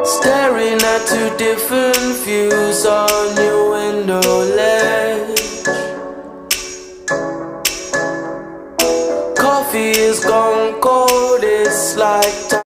Staring at two different views on your window ledge. Coffee is gone cold, it's like